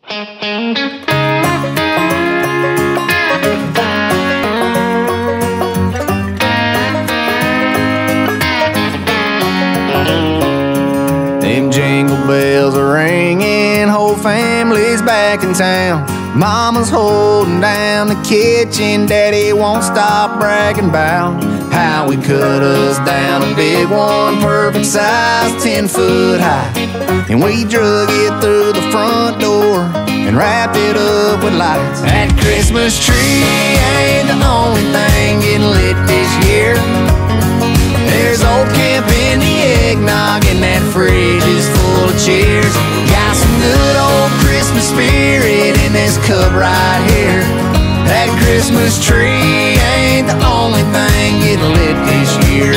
Them jingle bells are ringing, whole family's back in town. Mama's holding down the kitchen, Daddy won't stop bragging about how we cut us down a big one, perfect size, 10 foot high. And we drug it through the front door and wrapped it up with lights. That Christmas tree ain't the only thing getting lit this year. There's old camp in the eggnog and that fridge is full of cheers. Got some good old Christmas spirit in this cup right here. That Christmas tree ain't the only thing getting lit this year.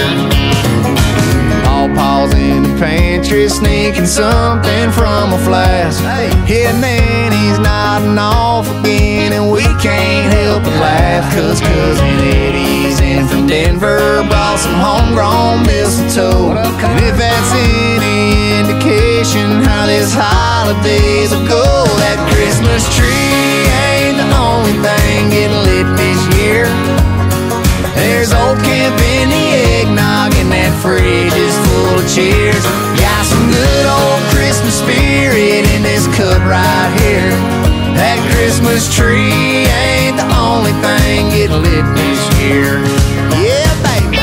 Paws in the pantry, sneaking something from a flask. Yeah, man, he's nodding off again, and we can't help but laugh, cause Cousin Eddie's in from Denver, brought some homegrown mistletoe. And if that's any indication how this holidays will go, that Christmas tree ain't the only thing getting lit this year. There's old camp in the eggnog and that fridge is full of cheers. Got some good old Christmas spirit in this cup right here. That Christmas tree ain't the only thing getting lit this year. Yeah, baby.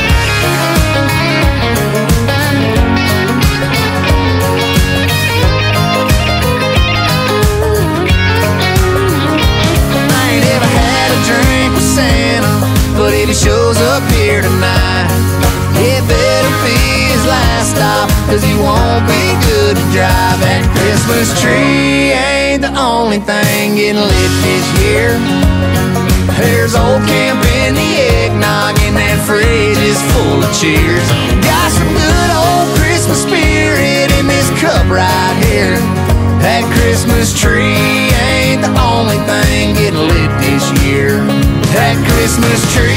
I ain't ever had a drink with Santa, but if he shows up here tonight, it better be his last stop, cause he won't be good to drive. That Christmas tree ain't the only thing getting lit this year. There's old camp in the eggnog and that fridge is full of cheers. Got some good old Christmas spirit in this cup right here. That Christmas tree ain't the only thing getting lit this year. That Christmas tree